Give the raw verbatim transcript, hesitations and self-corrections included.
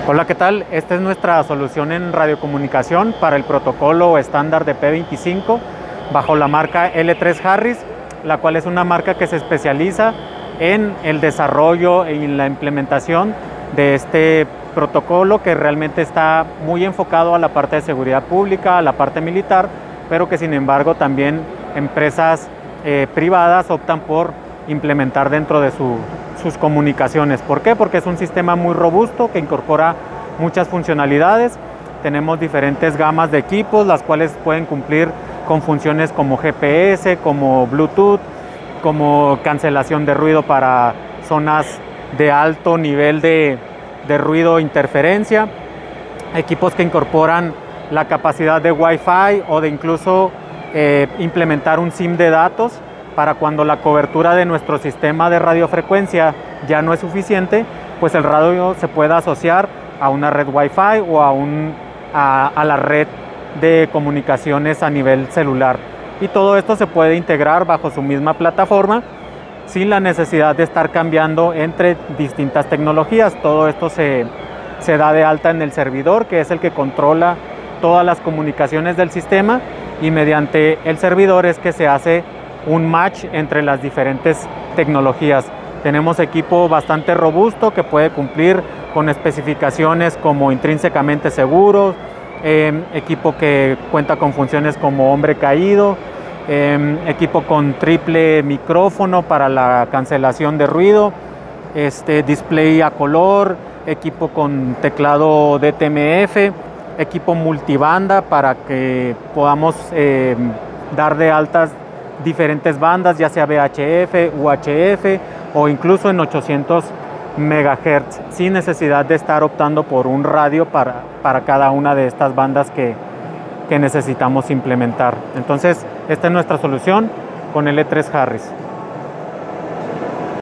Hola, ¿qué tal? Esta es nuestra solución en radiocomunicación para el protocolo estándar de P veinticinco bajo la marca L tres Harris, la cual es una marca que se especializa en el desarrollo y la implementación de este protocolo, que realmente está muy enfocado a la parte de seguridad pública, a la parte militar, pero que sin embargo también empresas eh, privadas optan por implementar dentro de su, sus comunicaciones. ¿Por qué? Porque es un sistema muy robusto que incorpora muchas funcionalidades. Tenemos diferentes gamas de equipos, las cuales pueden cumplir con funciones como G P S, como Bluetooth, como cancelación de ruido para zonas de alto nivel de, de ruido e interferencia, equipos que incorporan la capacidad de Wi-Fi o de incluso eh, implementar un SIM de datos para cuando la cobertura de nuestro sistema de radiofrecuencia ya no es suficiente, pues el radio se pueda asociar a una red Wi-Fi o a, un, a, a la red de comunicaciones a nivel celular. Y todo esto se puede integrar bajo su misma plataforma sin la necesidad de estar cambiando entre distintas tecnologías. Todo esto se, se da de alta en el servidor, que es el que controla todas las comunicaciones del sistema, y mediante el servidor es que se hace un match entre las diferentes tecnologías. Tenemos equipo bastante robusto que puede cumplir con especificaciones como intrínsecamente seguros, eh, equipo que cuenta con funciones como hombre caído, eh, equipo con triple micrófono para la cancelación de ruido, este, display a color, equipo con teclado D T M F, equipo multibanda para que podamos eh, dar de altas diferentes bandas, ya sea V H F, U H F o incluso en ochocientos megahertz, sin necesidad de estar optando por un radio para, para cada una de estas bandas que, que necesitamos implementar. Entonces, esta es nuestra solución con L tres Harris.